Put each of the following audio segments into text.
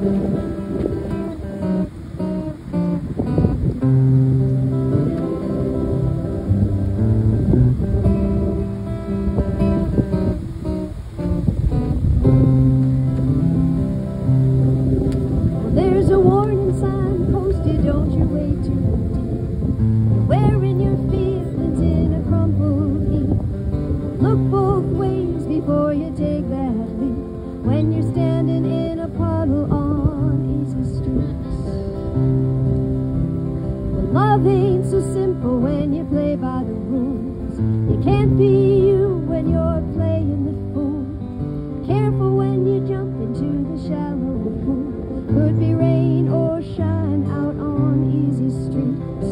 Love ain't so simple when you play by the rules. You can't be you when you're playing the fool. Careful when you jump into the shallow pool. Could be rain or shine out on easy streets.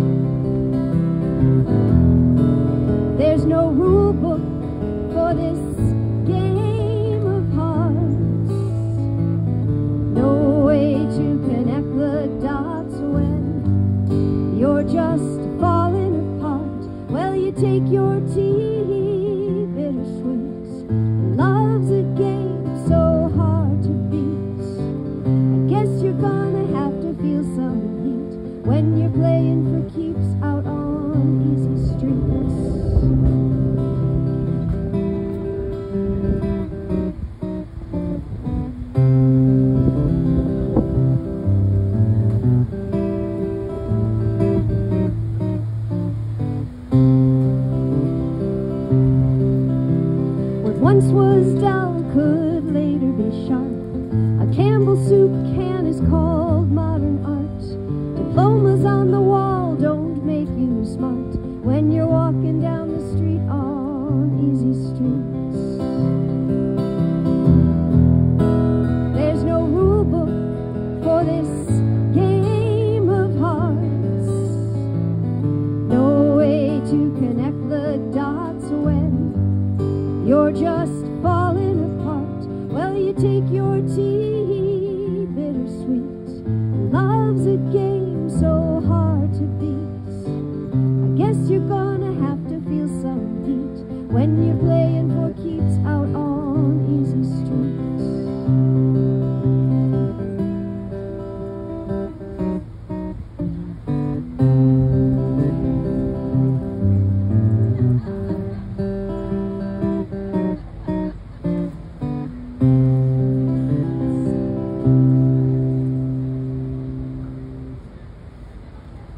There's no rule book for this game of hearts. No way to connect the dots when you're just falling apart. Well, you take your tea, bittersweet. Love's a game so hard to beat. I guess you're gonna have to feel some heat when you're playing for keeps out on easy streets. Once was dull could later be sharp. A Campbell soup can is called modern art. Diplomas on the wall don't make you smart when you're walking down the street on easy streets. There's no rule book for this game of hearts. No way to connect the dots when you're just falling apart. Well, you take your tea, bittersweet. Love's a game so hard to beat. I guess you're gonna have to feel some heat when you're